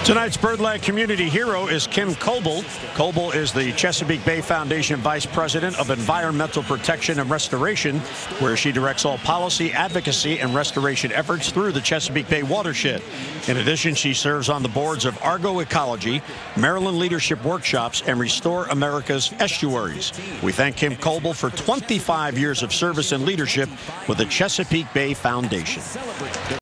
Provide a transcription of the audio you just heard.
Tonight's Birdland community hero is Kim Coble. Coble is the Chesapeake Bay Foundation Vice President of Environmental Protection and Restoration, where she directs all policy, advocacy, and restoration efforts through the Chesapeake Bay watershed. In addition, she serves on the boards of Argo Ecology, Maryland Leadership Workshops, and Restore America's Estuaries. We thank Kim Coble for 25 years of service and leadership with the Chesapeake Bay Foundation.